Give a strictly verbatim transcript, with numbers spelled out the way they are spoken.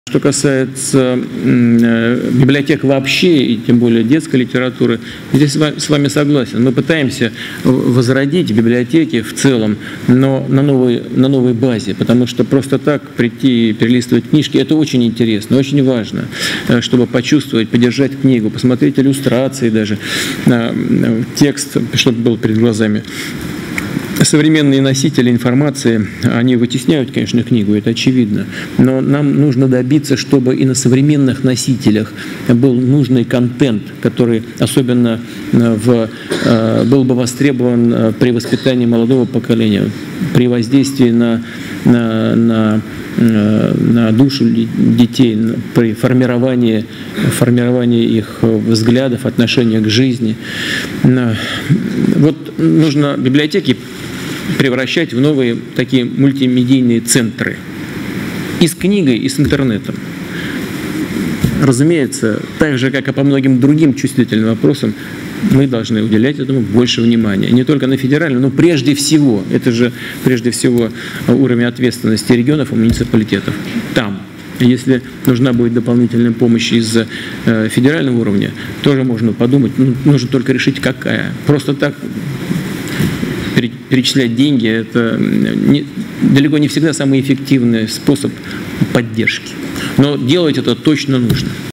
Что касается библиотек вообще, и тем более детской литературы, здесь с вами согласен. Мы пытаемся возродить библиотеки в целом, но на новой, на новой базе, потому что просто так прийти и перелистывать книжки – это очень интересно, очень важно, чтобы почувствовать, подержать книгу, посмотреть иллюстрации даже, текст, чтобы был перед глазами. Современные носители информации, они вытесняют, конечно, книгу, это очевидно, но нам нужно добиться, чтобы и на современных носителях был нужный контент, который особенно в, был бы востребован при воспитании молодого поколения, при воздействии на, на, на, на душу детей, при формировании, формировании их взглядов, отношения к жизни. Вот нужно библиотеки превращать в новые такие мультимедийные центры. И с книгой, и с интернетом. Разумеется, так же, как и по многим другим чувствительным вопросам, мы должны уделять этому больше внимания. Не только на федеральном, но прежде всего, это же прежде всего уровень ответственности регионов и муниципалитетов. Там. Если нужна будет дополнительная помощь из федерального уровня, тоже можно подумать, ну, нужно только решить, какая. Просто так перечислять деньги – это не, далеко не всегда самый эффективный способ поддержки. Но делать это точно нужно.